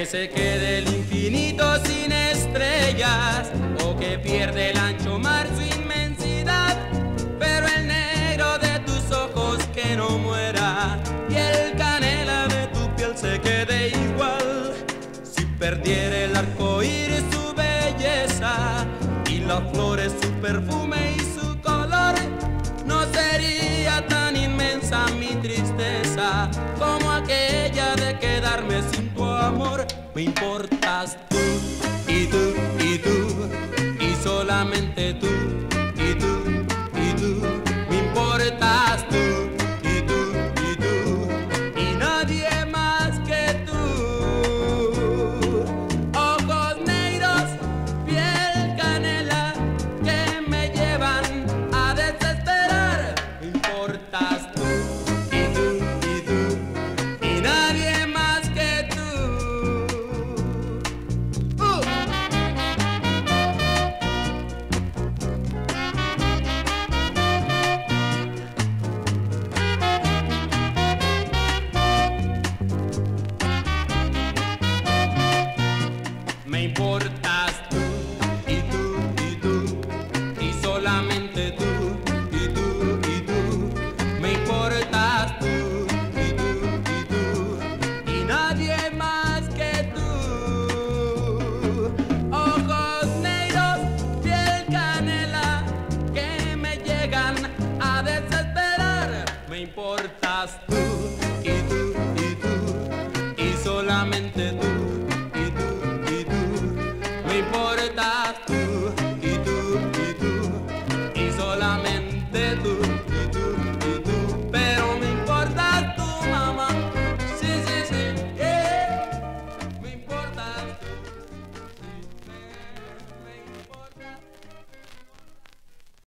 se quede el infinito sin estrellas o que pierde el ancho mar su inmensidad, pero el negro de tus ojos que no muera y el canela de tu piel se quede igual. Si perdiera el arco iris su belleza y las flores su perfume y su color, no sería tan inmensa mi tristeza como aquella de quedarme sin tu amor. Me importas tú y tú y tú y solamente tú y tú y tú. Me importas tú y tú y tú y nadie más que tú. Ojos negros, piel canela que me llevan a desesperar. Me importas tú y tú y tú y nadie más que tú. Me importas tú y tú y tú y solamente tú y tú y tú. Me importas tú y tú y tú y nadie más que tú. Ojos negros, piel canela que me llegan a desesperar. Me importas tú y tú y tú y solamente